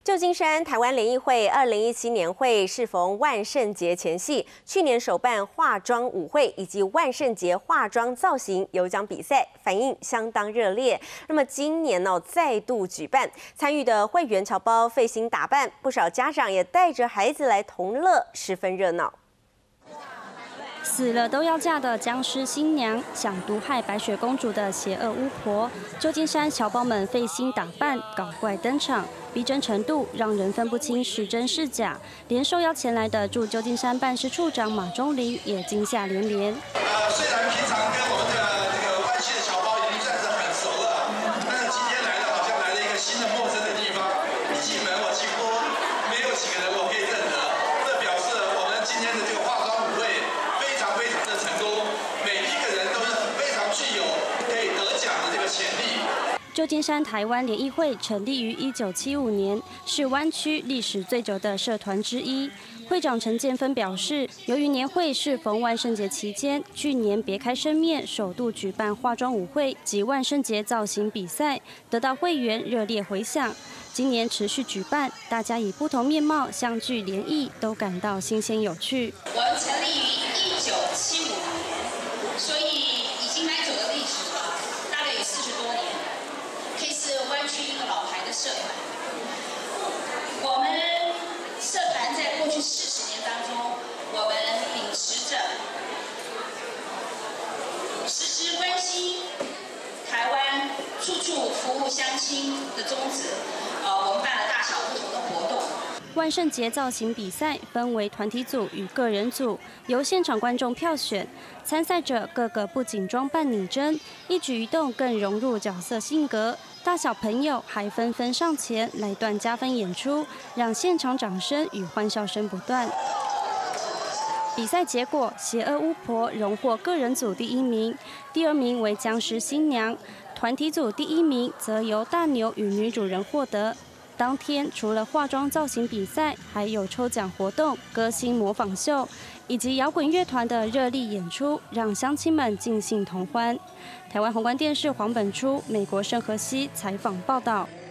旧金山台湾联谊会2017年会适逢万圣节前夕，去年首办化妆舞会以及万圣节化妆造型有奖比赛，反应相当热烈。那么今年再度举办，参与的会员侨胞费心打扮，不少家长也带着孩子来同乐，十分热闹。 死了都要嫁的僵尸新娘，想毒害白雪公主的邪恶巫婆，旧金山侨胞们费心打扮，搞怪登场，逼真程度让人分不清是真是假。连受邀前来的驻旧金山办事处长马忠林也惊吓连连。 虽然平常跟我们的这个湾区的侨胞已经算是很熟了，但是今天来的好像来了一个新的陌生的地方。一进门我几乎没有几个人我可以认得，这表示我们今天的这个化妆舞会。 非常的成功，每一个人都是非常具有可以得奖的这个潜力。 旧金山台湾联谊会成立于1975年，是湾区历史最久的社团之一。会长陈建芬表示，由于年会适逢万圣节期间，去年别开生面首度举办化妆舞会及万圣节造型比赛，得到会员热烈回响。今年持续举办，大家以不同面貌相聚联谊，都感到新鲜有趣。 我们成立于1975年，所以已经蛮久的历史了，大概有40多年，可以是湾区一个老牌的社团。我们社团在过去40年当中，我们秉持着时时关心台湾、处处服务乡亲的宗旨。我们办了大小不同的活动。 万圣节造型比赛分为团体组与个人组，由现场观众票选。参赛者个个不仅装扮拟真，一举一动更融入角色性格。大小朋友还纷纷上前来段加分演出，让现场掌声与欢笑声不断。比赛结果，邪恶巫婆荣获个人组第1名，第2名为僵尸新娘，团体组第1名则由大牛与女主人获得。 当天除了化妆造型比赛，还有抽奖活动、歌星模仿秀，以及摇滚乐团的热力演出，让乡亲们尽兴同欢。台湾宏观电视黄本初、美国盛和熙采访报道。